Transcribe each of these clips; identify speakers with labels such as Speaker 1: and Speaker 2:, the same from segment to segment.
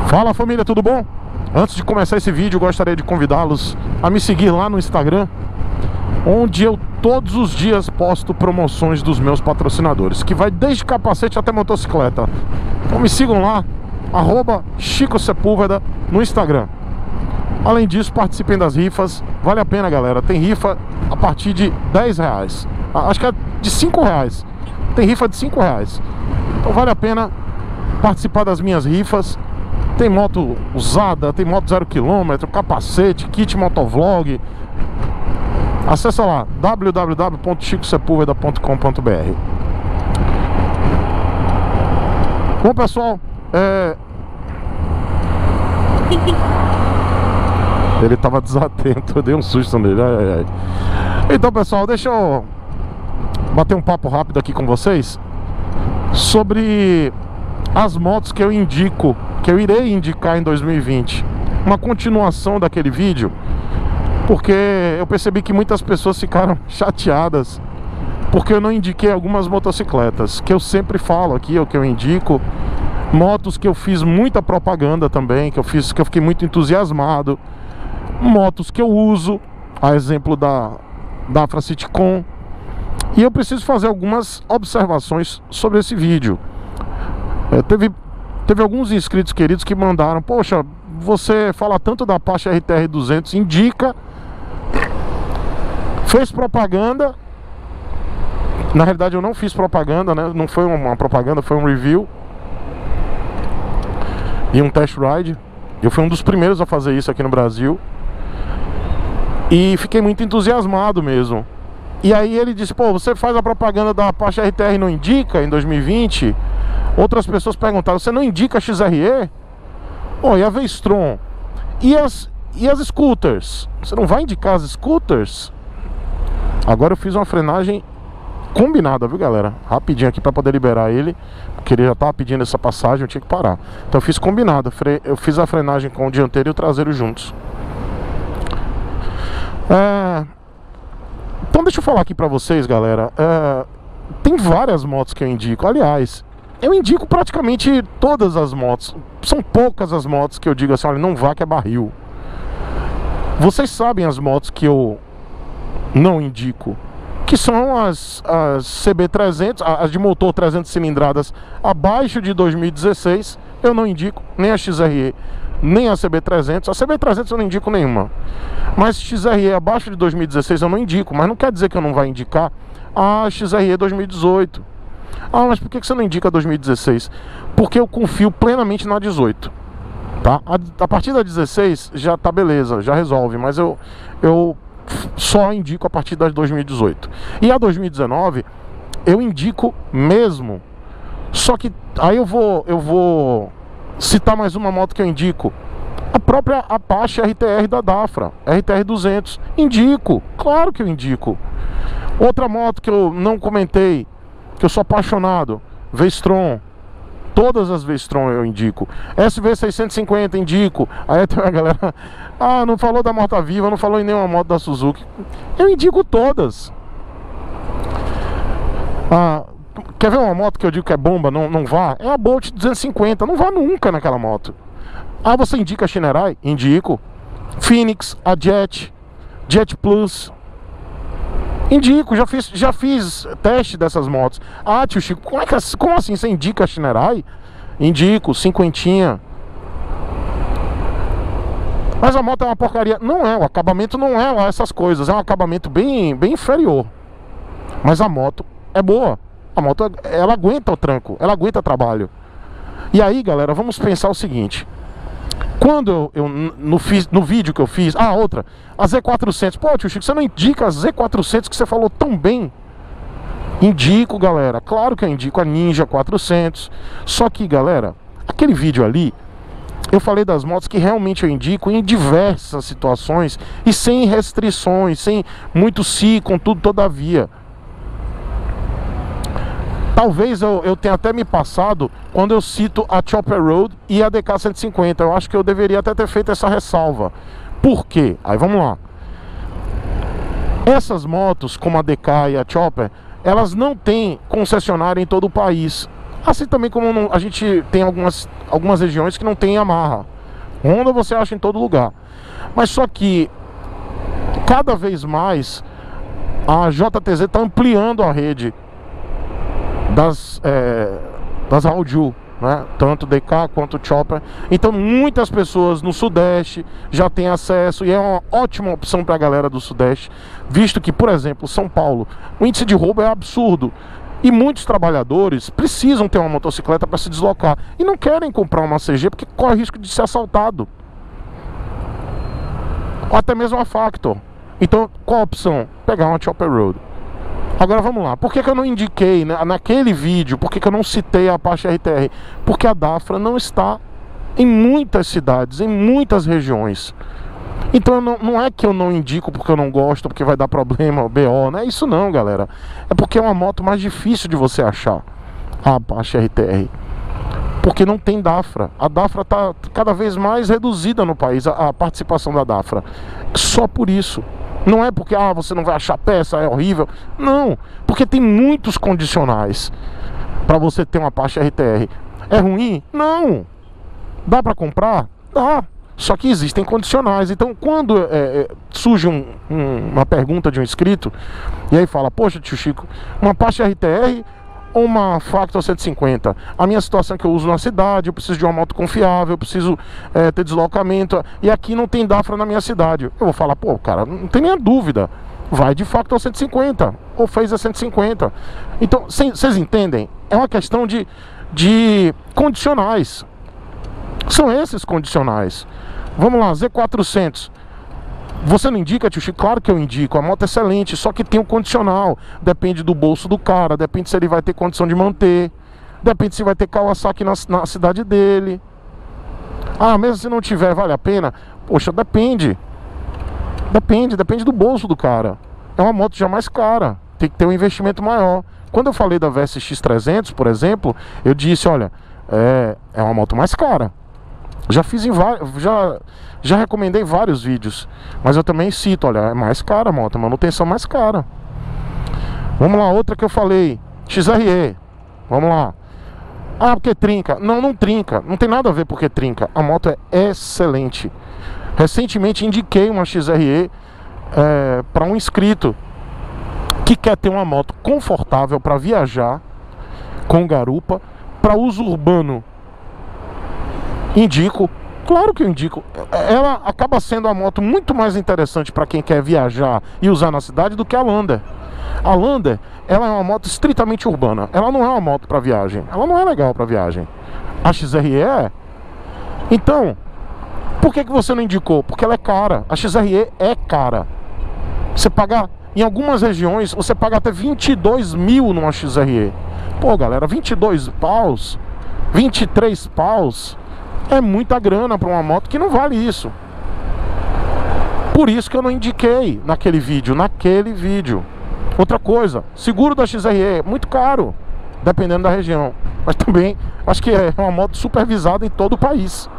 Speaker 1: Fala família, tudo bom? Antes de começar esse vídeo, gostaria de convidá-los a me seguir lá no Instagram, onde eu todos os dias posto promoções dos meus patrocinadores, que vai desde capacete até motocicleta. Então me sigam lá, @ChicoSepúlveda no Instagram. Além disso, participem das rifas, vale a pena, galera. Tem rifa a partir de R$10, acho que é de R$5. Tem rifa de R$5, então vale a pena participar das minhas rifas. Tem moto usada, tem moto 0 km, capacete, kit motovlog. Acesse lá www.chicosepulveda.com.br. Bom, pessoal, ele estava desatento, eu dei um susto nele. Então, pessoal, deixa eu bater um papo rápido aqui com vocês sobre as motos que eu indico, que eu irei indicar em 2020. Uma continuação daquele vídeo, porque eu percebi que muitas pessoas ficaram chateadas porque eu não indiquei algumas motocicletas que eu sempre falo aqui, que eu indico. Motos que eu fiz muita propaganda também, que eu fiquei muito entusiasmado. Motos que eu uso, a exemplo da Afra Citicon. E eu preciso fazer algumas observações sobre esse vídeo. Teve alguns inscritos queridos que mandaram: poxa, você fala tanto da Apache RTR 200, indica. Fez propaganda. Na realidade eu não fiz propaganda, né? Não foi uma propaganda, foi um review e um test ride. Eu fui um dos primeiros a fazer isso aqui no Brasil e fiquei muito entusiasmado mesmo. E aí ele disse: pô, você faz a propaganda da Apache RTR e não indica em 2020? Outras pessoas perguntaram: você não indica a XRE? Oh, e a V-Strom? E as scooters? Você não vai indicar as scooters? Agora eu fiz uma frenagem combinada, viu, galera? Rapidinho aqui pra poder liberar ele, porque ele já tava pedindo essa passagem, eu tinha que parar. Então eu fiz combinado, eu fiz a frenagem com o dianteiro e o traseiro juntos. Então deixa eu falar aqui pra vocês, galera. Tem várias motos que eu indico. Aliás, eu indico praticamente todas as motos. São poucas as motos que eu digo assim: olha, não vá que é barril. Vocês sabem as motos que eu não indico, que são as CB300, as de motor 300 cilindradas abaixo de 2016. Eu não indico nem a XRE, nem a CB300. A CB300 eu não indico nenhuma. Mas XRE abaixo de 2016 eu não indico. Mas não quer dizer que eu não vá indicar a XRE 2018. Ah, mas por que você não indica a 2016? Porque eu confio plenamente na 18, tá? A partir da 16 já tá beleza, já resolve. Mas eu só indico a partir das 2018. E a 2019 eu indico mesmo. Só que aí eu vou citar mais uma moto que eu indico. A própria Apache RTR da Dafra, RTR 200. Indico, claro que eu indico. Outra moto que eu não comentei, que eu sou apaixonado, V-Strom. Todas as V-Strom eu indico. SV650 indico. Aí tem uma galera: ah, não falou da Morta Viva, não falou em nenhuma moto da Suzuki. Eu indico todas. Quer ver uma moto que eu digo que é bomba, não vá? É a Bolt 250, não vá nunca naquela moto. Ah, você indica a Shinerai? Indico. Phoenix, a Jet Plus. Indico, já fiz teste dessas motos. Ah, tio Chico, como assim você indica a Shinerai? Indico, cinquentinha. Mas a moto é uma porcaria. Não é, o acabamento não é lá essas coisas. É um acabamento bem inferior. Mas a moto é boa. A moto, ela aguenta o tranco, ela aguenta trabalho. E aí, galera, vamos pensar o seguinte. Quando no vídeo que eu fiz, outra, a Z400. Pô, tio Chico, você não indica a Z400 que você falou tão bem? Indico, galera, claro que eu indico a Ninja 400. Só que, galera, aquele vídeo ali, eu falei das motos que realmente eu indico em diversas situações e sem restrições, sem muito si, contudo, todavia. Talvez eu tenha até me passado quando eu cito a Chopper Road e a DK 150. Eu acho que eu deveria até ter feito essa ressalva. Por quê? Aí vamos lá. Essas motos, como a DK e a Chopper, elas não têm concessionária em todo o país. Assim também como a gente tem algumas regiões que não tem Yamaha. Honda você acha em todo lugar. Mas só que cada vez mais a JTZ está ampliando a rede das Hauju, né? Tanto DK quanto Chopper. Então muitas pessoas no Sudeste já têm acesso e é uma ótima opção para a galera do Sudeste, visto que, por exemplo, São Paulo, o índice de roubo é absurdo e muitos trabalhadores precisam ter uma motocicleta para se deslocar e não querem comprar uma CG porque corre risco de ser assaltado, ou até mesmo uma Factor. Então qual a opção? Pegar uma Chopper Road. Agora vamos lá, por que eu não indiquei, né, naquele vídeo, por que eu não citei a Apache RTR? Porque a Dafra não está em muitas cidades, em muitas regiões. Então não é que eu não indico porque eu não gosto, porque vai dar problema, BO, não é isso não, galera. É porque é uma moto mais difícil de você achar, a Apache RTR. Porque não tem Dafra. A Dafra está cada vez mais reduzida no país, a participação da Dafra. Só por isso. Não é porque você não vai achar peça, é horrível. Não, porque tem muitos condicionais para você ter uma Apache RTR. É ruim? Não. Dá para comprar? Dá. Só que existem condicionais. Então quando surge uma pergunta de um inscrito, e aí fala, poxa tio Chico, uma Apache RTR ou uma Factor 150? A minha situação é que eu uso na cidade, eu preciso de uma moto confiável, eu preciso ter deslocamento, e aqui não tem Dafra na minha cidade. Eu vou falar, pô, cara, não tem nenhuma dúvida, vai de Factor 150 ou Phaser 150. Então, vocês entendem? É uma questão de condicionais. São esses condicionais. Vamos lá, Z400. Você não indica, tio Chico? Claro que eu indico. A moto é excelente, só que tem um condicional. Depende do bolso do cara, depende se ele vai ter condição de manter, depende se vai ter Kawasaki na cidade dele. Mesmo se não tiver, vale a pena? Poxa, depende. Depende do bolso do cara. É uma moto já mais cara, tem que ter um investimento maior. Quando eu falei da VSX 300, por exemplo, eu disse, olha, é uma moto mais cara. Já fiz já recomendei vários vídeos, mas eu também cito, olha, é mais cara a moto, a manutenção mais cara. Vamos lá, outra que eu falei, XRE. Vamos lá. Porque trinca. Não trinca, não tem nada a ver porque trinca. A moto é excelente. Recentemente indiquei uma XRE para um inscrito que quer ter uma moto confortável para viajar com garupa, para uso urbano. Indico, claro que eu indico. Ela acaba sendo uma moto muito mais interessante para quem quer viajar e usar na cidade do que a Lander. A Lander, ela é uma moto estritamente urbana. Ela não é uma moto para viagem. Ela não é legal para viagem. A XRE é. Então, por que você não indicou? Porque ela é cara. A XRE é cara. Você paga, em algumas regiões, você paga até 22 mil numa XRE. Pô, galera, 22 paus, 23 paus... é muita grana para uma moto que não vale isso. Por isso que eu não indiquei naquele vídeo. Outra coisa, seguro da XRE é muito caro, dependendo da região. Mas também acho que é uma moto supervisada em todo o país.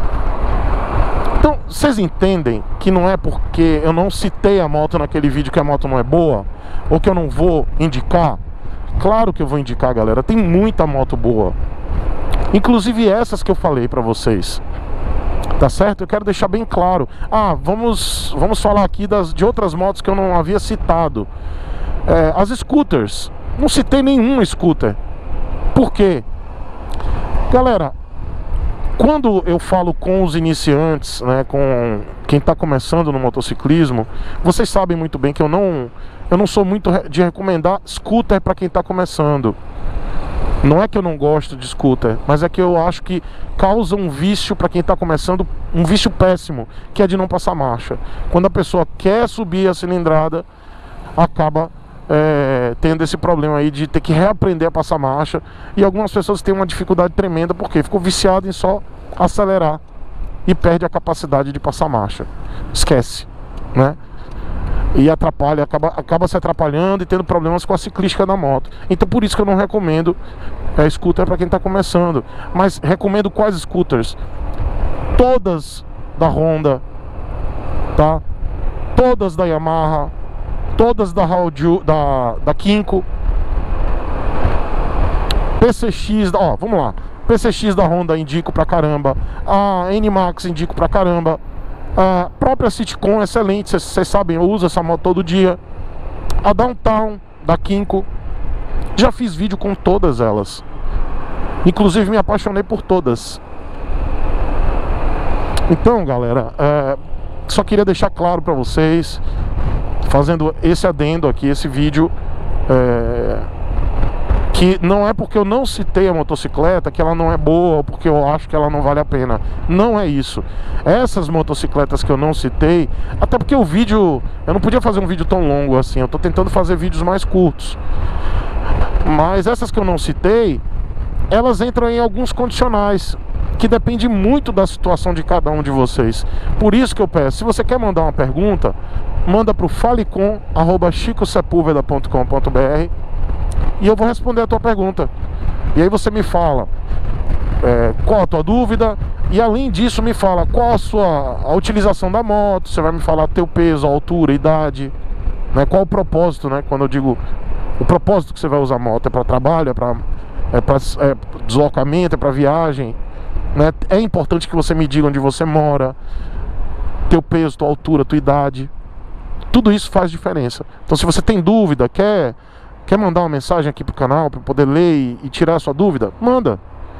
Speaker 1: Então, vocês entendem que não é porque eu não citei a moto naquele vídeo que a moto não é boa, ou que eu não vou indicar. Claro que eu vou indicar, galera. Tem muita moto boa, inclusive essas que eu falei pra vocês, tá certo? Eu quero deixar bem claro. Vamos falar aqui de outras motos que eu não havia citado. As scooters. Não citei nenhuma scooter. Por quê? Galera, quando eu falo com os iniciantes, né, com quem tá começando no motociclismo, vocês sabem muito bem que eu não sou muito de recomendar scooter para quem tá começando. Não é que eu não gosto de scooter, mas é que eu acho que causa um vício para quem está começando, um vício péssimo, que é de não passar marcha. Quando a pessoa quer subir a cilindrada, acaba tendo esse problema aí de ter que reaprender a passar marcha. E algumas pessoas têm uma dificuldade tremenda porque ficou viciado em só acelerar e perde a capacidade de passar marcha. Esquece, né? E atrapalha, acaba se atrapalhando e tendo problemas com a ciclística da moto. Então por isso que eu não recomendo scooter para quem está começando. Mas recomendo quais scooters? Todas da Honda, tá? Todas da Yamaha, todas da Hauju, da Kinko. PCX, ó, vamos lá. PCX da Honda indico pra caramba. A NMAX indico pra caramba. A própria Citicon, excelente, vocês sabem, eu uso essa moto todo dia. A Downtown da Kinko, já fiz vídeo com todas elas. Inclusive me apaixonei por todas. Então, galera, só queria deixar claro pra vocês, fazendo esse adendo aqui, esse vídeo, que não é porque eu não citei a motocicleta que ela não é boa, ou porque eu acho que ela não vale a pena. Não é isso. Essas motocicletas que eu não citei, até porque o vídeo, eu não podia fazer um vídeo tão longo assim, eu tô tentando fazer vídeos mais curtos. Mas essas que eu não citei, elas entram em alguns condicionais que depende muito da situação de cada um de vocês. Por isso que eu peço, se você quer mandar uma pergunta, manda pro falecom@chicosepulveda.com.br e eu vou responder a tua pergunta. E aí você me fala qual a tua dúvida, e além disso me fala qual a utilização da moto. Você vai me falar teu peso, altura, idade, né? Qual o propósito, né? Quando eu digo o propósito que você vai usar a moto, é para trabalho, é para deslocamento, é para viagem, né? É importante que você me diga onde você mora, teu peso, tua altura, tua idade. Tudo isso faz diferença. Então se você tem dúvida, quer mandar uma mensagem aqui pro canal para poder ler e tirar a sua dúvida, manda.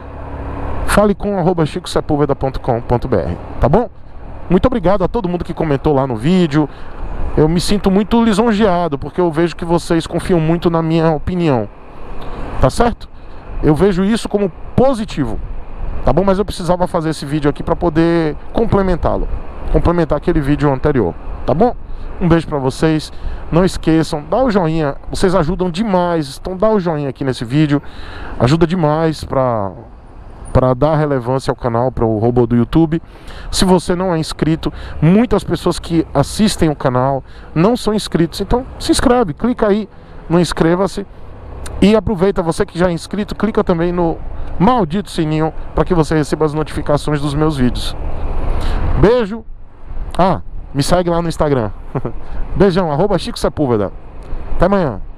Speaker 1: falecom@chicosepulveda.com.br, tá bom? Muito obrigado a todo mundo que comentou lá no vídeo. Eu me sinto muito lisonjeado, porque eu vejo que vocês confiam muito na minha opinião, tá certo? Eu vejo isso como positivo, tá bom? Mas eu precisava fazer esse vídeo aqui para poder complementá-lo, complementar aquele vídeo anterior, tá bom? Um beijo pra vocês. Não esqueçam, dá o joinha, vocês ajudam demais. Então dá o joinha aqui nesse vídeo, ajuda demais pra dar relevância ao canal, para o robô do YouTube. Se você não é inscrito, muitas pessoas que assistem o canal não são inscritos. Então se inscreve, clica aí no inscreva-se. E aproveita, você que já é inscrito, clica também no maldito sininho para que você receba as notificações dos meus vídeos. Beijo. Me segue lá no Instagram. Beijão, @Chico Sepúlveda. Até amanhã.